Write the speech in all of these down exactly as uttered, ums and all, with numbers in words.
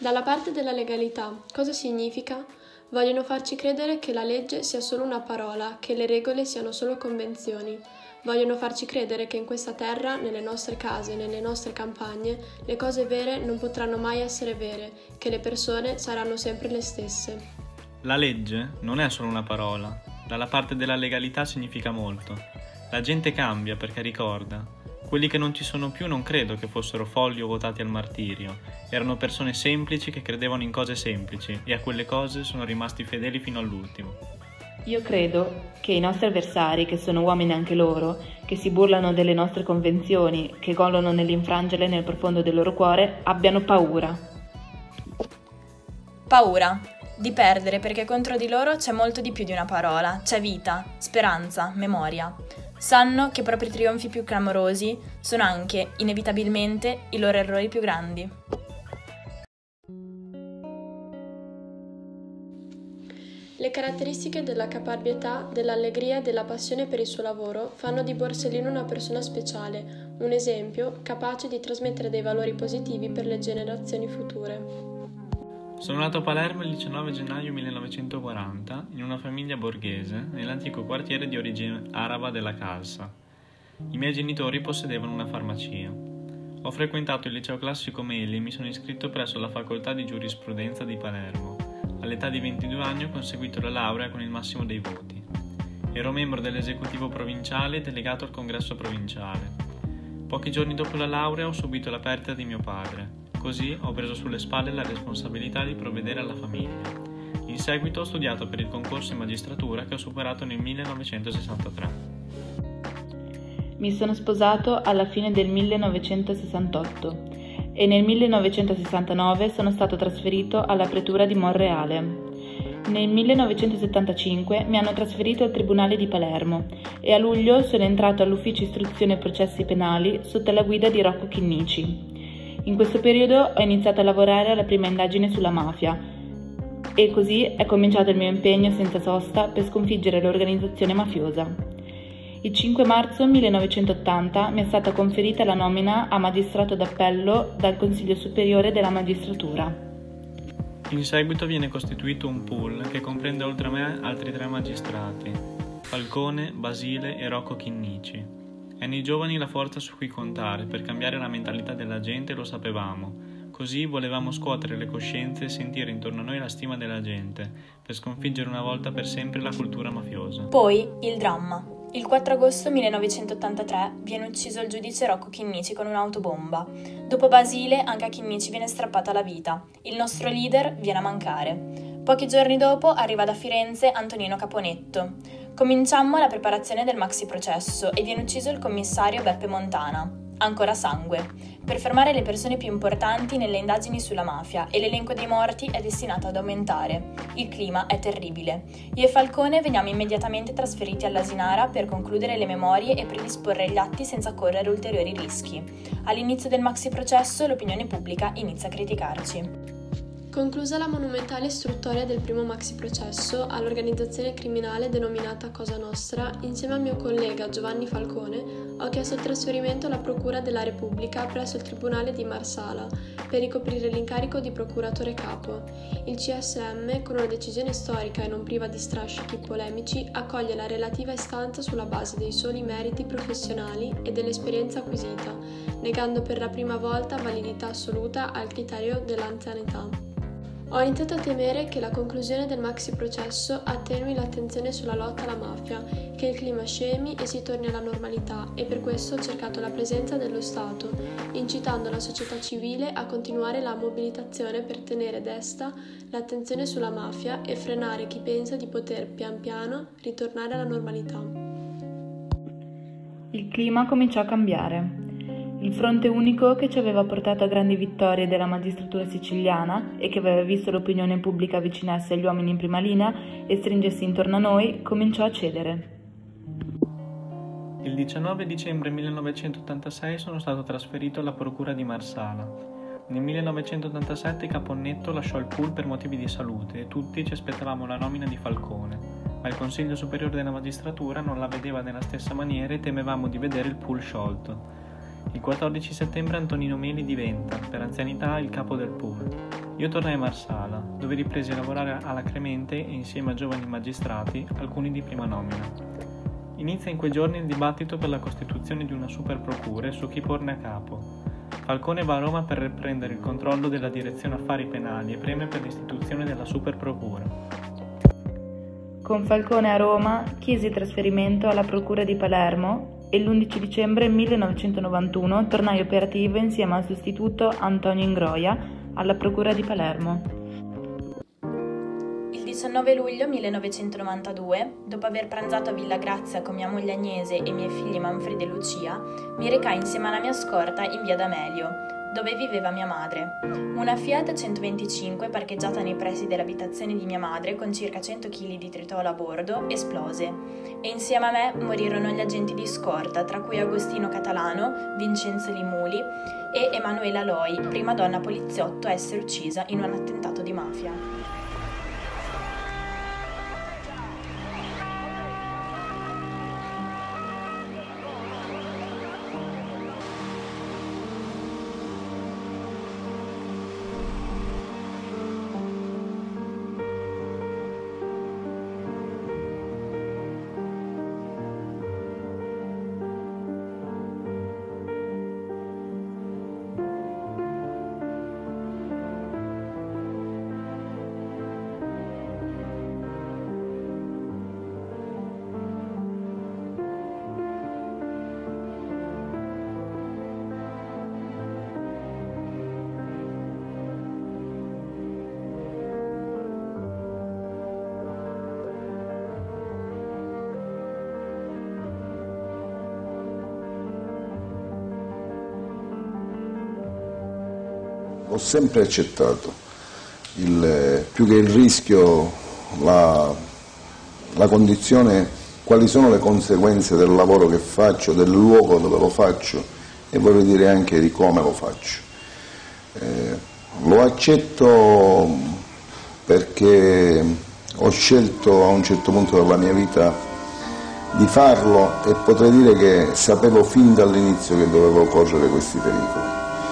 Dalla parte della legalità, cosa significa? Vogliono farci credere che la legge sia solo una parola, che le regole siano solo convenzioni. Vogliono farci credere che in questa terra, nelle nostre case, nelle nostre campagne, le cose vere non potranno mai essere vere, che le persone saranno sempre le stesse. La legge non è solo una parola. Dalla parte della legalità significa molto. La gente cambia perché ricorda. Quelli che non ci sono più non credo che fossero folli o votati al martirio. Erano persone semplici che credevano in cose semplici e a quelle cose sono rimasti fedeli fino all'ultimo. Io credo che i nostri avversari, che sono uomini anche loro, che si burlano delle nostre convenzioni, che golono nell'infrangerle nel profondo del loro cuore, abbiano paura. Paura di perdere, perché contro di loro c'è molto di più di una parola, c'è vita, speranza, memoria. Sanno che i propri trionfi più clamorosi sono anche, inevitabilmente, i loro errori più grandi. Le caratteristiche della caparbietà, dell'allegria e della passione per il suo lavoro fanno di Borsellino una persona speciale, un esempio capace di trasmettere dei valori positivi per le generazioni future. Sono nato a Palermo il diciannove gennaio millenovecentoquaranta in una famiglia borghese nell'antico quartiere di origine araba della Calza. I miei genitori possedevano una farmacia. Ho frequentato il liceo classico Meli e mi sono iscritto presso la facoltà di giurisprudenza di Palermo. All'età di ventidue anni ho conseguito la laurea con il massimo dei voti. Ero membro dell'esecutivo provinciale e delegato al congresso provinciale. Pochi giorni dopo la laurea ho subito la perdita di mio padre. Così ho preso sulle spalle la responsabilità di provvedere alla famiglia. In seguito ho studiato per il concorso in magistratura che ho superato nel millenovecentosessantatré. Mi sono sposato alla fine del millenovecentosessantotto e nel millenovecentosessantanove sono stato trasferito alla pretura di Monreale. Nel millenovecentosettantacinque mi hanno trasferito al Tribunale di Palermo e a luglio sono entrato all'Ufficio Istruzione e Processi Penali sotto la guida di Rocco Chinnici. In questo periodo ho iniziato a lavorare alla prima indagine sulla mafia e così è cominciato il mio impegno senza sosta per sconfiggere l'organizzazione mafiosa. Il cinque marzo millenovecentottanta mi è stata conferita la nomina a magistrato d'appello dal Consiglio Superiore della Magistratura. In seguito viene costituito un pool che comprende oltre a me altri tre magistrati, Falcone, Basile e Rocco Chinnici. È nei giovani la forza su cui contare per cambiare la mentalità della gente, lo sapevamo. Così volevamo scuotere le coscienze e sentire intorno a noi la stima della gente, per sconfiggere una volta per sempre la cultura mafiosa. Poi il dramma. Il quattro agosto millenovecentottantatré viene ucciso il giudice Rocco Chinnici con un'autobomba. Dopo Basile, anche a Chinnici viene strappata la vita. Il nostro leader viene a mancare. Pochi giorni dopo arriva da Firenze Antonino Caponetto. Cominciammo la preparazione del maxi processo e viene ucciso il commissario Beppe Montana. Ancora sangue, per fermare le persone più importanti nelle indagini sulla mafia, e l'elenco dei morti è destinato ad aumentare. Il clima è terribile. Io e Falcone veniamo immediatamente trasferiti all'Asinara per concludere le memorie e predisporre gli atti senza correre ulteriori rischi. All'inizio del maxi processo l'opinione pubblica inizia a criticarci. Conclusa la monumentale istruttoria del primo maxi processo all'organizzazione criminale denominata Cosa Nostra, insieme al mio collega Giovanni Falcone, ho chiesto il trasferimento alla Procura della Repubblica presso il Tribunale di Marsala per ricoprire l'incarico di procuratore capo. Il C S M, con una decisione storica e non priva di strascichi polemici, accoglie la relativa istanza sulla base dei soli meriti professionali e dell'esperienza acquisita, negando per la prima volta validità assoluta al criterio dell'anzianità. Ho iniziato a temere che la conclusione del maxi processo attenui l'attenzione sulla lotta alla mafia, che il clima scemi e si torni alla normalità, e per questo ho cercato la presenza dello Stato, incitando la società civile a continuare la mobilitazione per tenere desta l'attenzione sulla mafia e frenare chi pensa di poter pian piano ritornare alla normalità. Il clima cominciò a cambiare. Il fronte unico che ci aveva portato a grandi vittorie della magistratura siciliana e che aveva visto l'opinione pubblica avvicinarsi agli uomini in prima linea e stringersi intorno a noi cominciò a cedere. Il diciannove dicembre millenovecentottantasei sono stato trasferito alla Procura di Marsala. Nel millenovecentottantasette Caponnetto lasciò il pool per motivi di salute e tutti ci aspettavamo la nomina di Falcone, ma il Consiglio Superiore della Magistratura non la vedeva nella stessa maniera e temevamo di vedere il pool sciolto. Il quattordici settembre Antonino Meli diventa, per anzianità, il capo del P U R. Io tornai a Marsala, dove ripresi a lavorare alla Cremente e insieme a giovani magistrati, alcuni di prima nomina. Inizia in quei giorni il dibattito per la costituzione di una super procura su chi porne a capo. Falcone va a Roma per riprendere il controllo della direzione affari penali e preme per l'istituzione della super procura. Con Falcone a Roma chiesi il trasferimento alla procura di Palermo e l'undici dicembre millenovecentonovantuno tornai operativo insieme al sostituto Antonio Ingroia alla procura di Palermo. Il diciannove luglio millenovecentonovantadue, dopo aver pranzato a Villa Grazia con mia moglie Agnese e i miei figli Manfredi e Lucia, mi recai insieme alla mia scorta in via D'Amelio, dove viveva mia madre. Una Fiat centoventicinque parcheggiata nei pressi dell'abitazione di mia madre con circa cento chili di tritolo a bordo esplose e insieme a me morirono gli agenti di scorta, tra cui Agostino Catalano, Vincenzo Limuli e Emanuela Loi, prima donna poliziotto a essere uccisa in un attentato di mafia. Ho sempre accettato, il, più che il rischio, la, la condizione, quali sono le conseguenze del lavoro che faccio, del luogo dove lo faccio e vorrei dire anche di come lo faccio. Eh, lo accetto perché ho scelto a un certo punto della mia vita di farlo e potrei dire che sapevo fin dall'inizio che dovevo correre questi pericoli.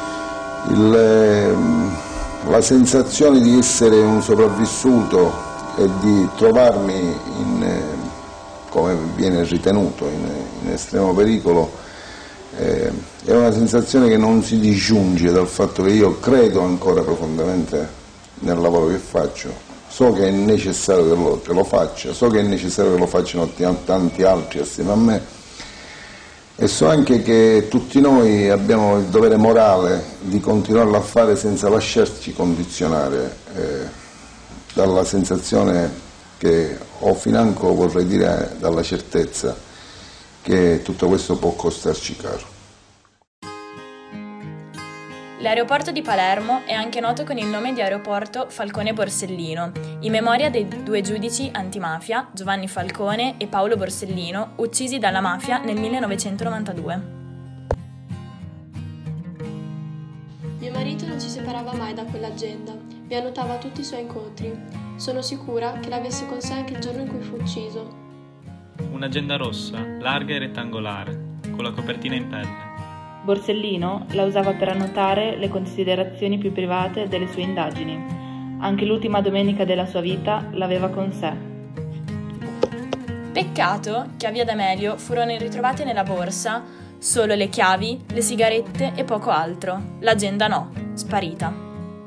Il, la sensazione di essere un sopravvissuto e di trovarmi in, come viene ritenuto, in, in estremo pericolo eh, è una sensazione che non si disgiunge dal fatto che io credo ancora profondamente nel lavoro che faccio, so che è necessario che lo, che lo faccia, so che è necessario che lo facciano tanti altri assieme a me. E so anche che tutti noi abbiamo il dovere morale di continuarlo a fare senza lasciarci condizionare eh, dalla sensazione che ho financo, vorrei dire, dalla certezza che tutto questo può costarci caro. L'aeroporto di Palermo è anche noto con il nome di aeroporto Falcone Borsellino, in memoria dei due giudici antimafia, Giovanni Falcone e Paolo Borsellino, uccisi dalla mafia nel millenovecentonovantadue. Mio marito non ci separava mai da quell'agenda, mi annotava tutti i suoi incontri. Sono sicura che l'avesse con sé anche il giorno in cui fu ucciso. Un'agenda rossa, larga e rettangolare, con la copertina in pelle. Borsellino la usava per annotare le considerazioni più private delle sue indagini. Anche l'ultima domenica della sua vita l'aveva con sé. Peccato che a via D'Amelio furono ritrovate nella borsa solo le chiavi, le sigarette e poco altro. L'agenda no, sparita.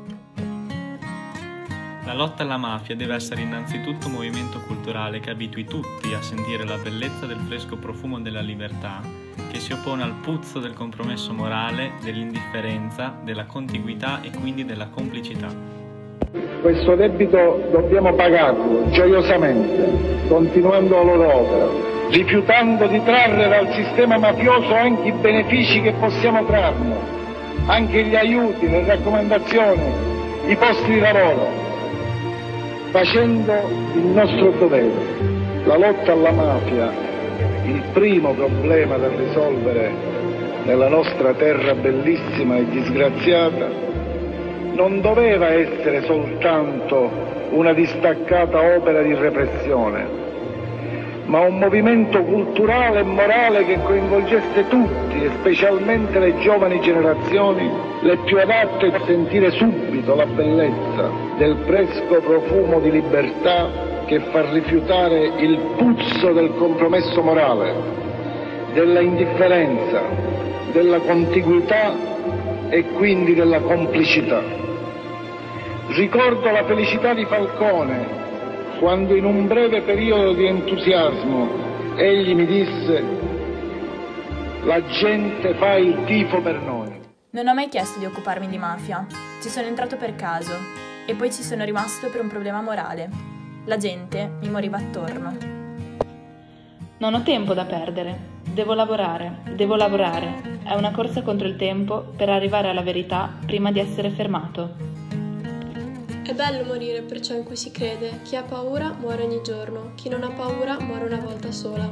La lotta alla mafia deve essere innanzitutto un movimento culturale che abitui tutti a sentire la bellezza del fresco profumo della libertà, che si oppone al puzzo del compromesso morale, dell'indifferenza, della contiguità e quindi della complicità. Questo debito dobbiamo pagarlo gioiosamente, continuando la loro opera, rifiutando di trarre dal sistema mafioso anche i benefici che possiamo trarne, anche gli aiuti, le raccomandazioni, i posti di lavoro, facendo il nostro dovere. La lotta alla mafia, il primo problema da risolvere nella nostra terra bellissima e disgraziata, non doveva essere soltanto una distaccata opera di repressione, ma un movimento culturale e morale che coinvolgesse tutti, tutti, e specialmente le giovani generazioni, le più adatte a sentire subito la bellezza del fresco profumo di libertà che fa rifiutare il puzzo del compromesso morale, della indifferenza, della contiguità e quindi della complicità. Ricordo la felicità di Falcone quando in un breve periodo di entusiasmo egli mi disse: la gente fa il tifo per noi. Non ho mai chiesto di occuparmi di mafia, ci sono entrato per caso e poi ci sono rimasto per un problema morale. La gente mi moriva attorno. Non ho tempo da perdere, devo lavorare, devo lavorare. È una corsa contro il tempo per arrivare alla verità prima di essere fermato. È bello morire per ciò in cui si crede. Chi ha paura muore ogni giorno, chi non ha paura muore una volta sola.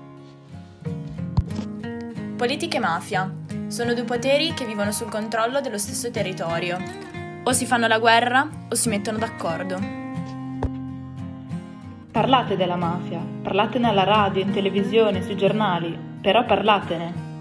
Politica e mafia sono due poteri che vivono sul controllo dello stesso territorio. O si fanno la guerra o si mettono d'accordo. Parlate della mafia, parlatene alla radio, in televisione, sui giornali, però parlatene.